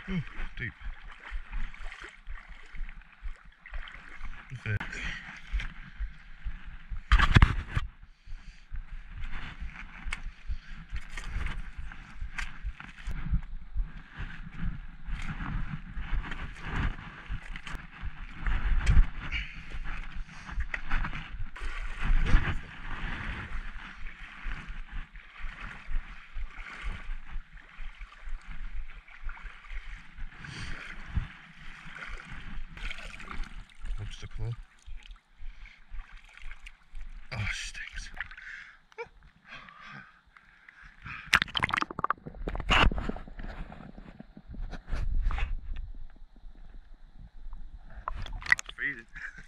Oh, deep. Okay. Lobster claw. Oh, it stinks. That's freezing.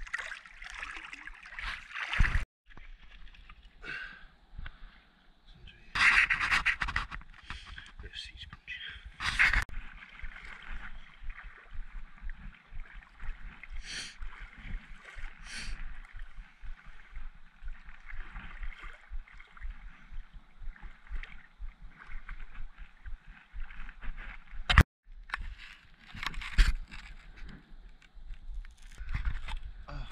Bit of sea sponge. Oh,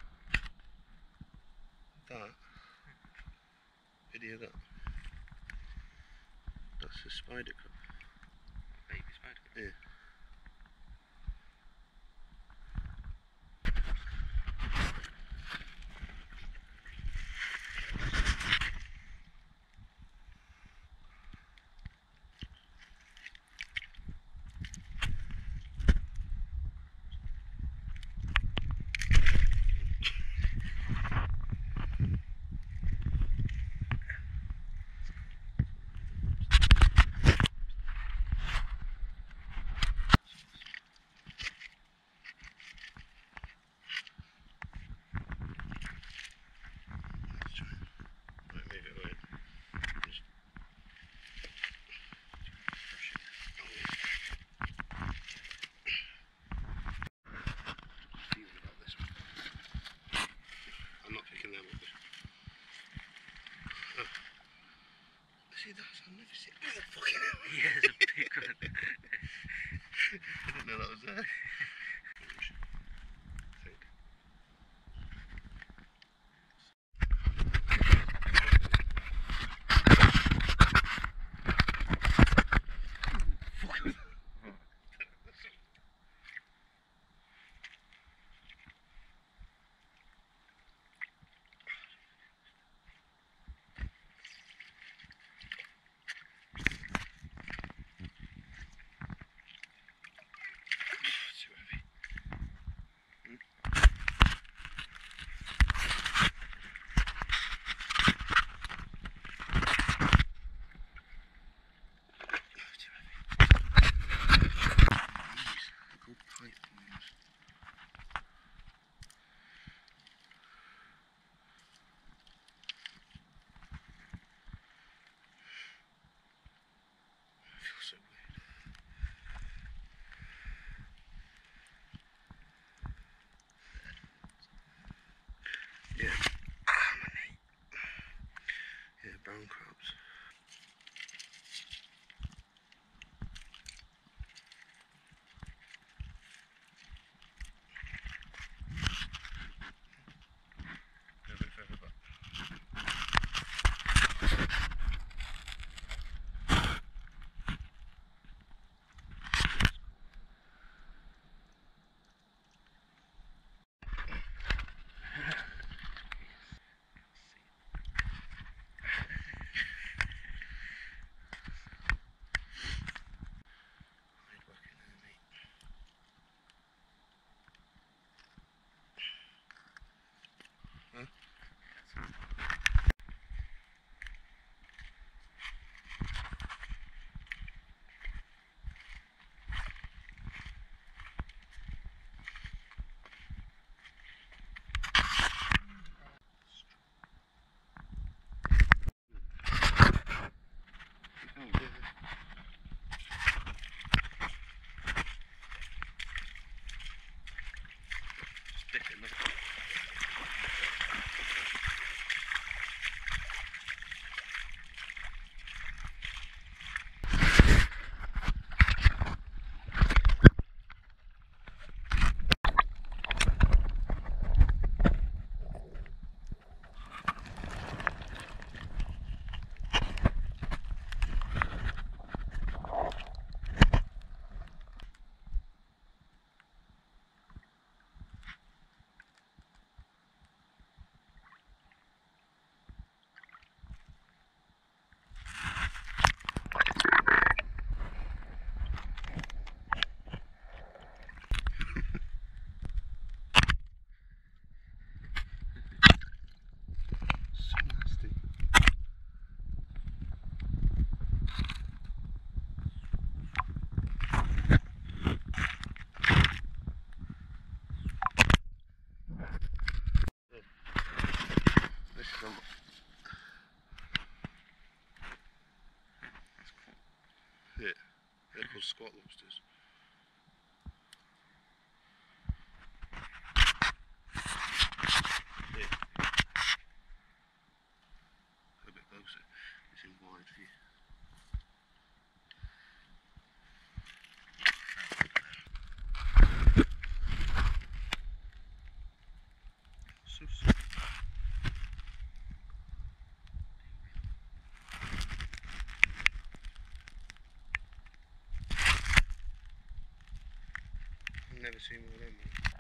that video that. That's a spider crab. Baby spider crab? Yeah. See, that's, I've never seen. Oh, fucking hell. Yeah, it's a big one. I didn't know that was there. Yeah. Yeah, brown crabs. Go a bit further back. called squat lobsters. Yeah. A bit closer. It's in wide view. So soft. I've never seen one of them.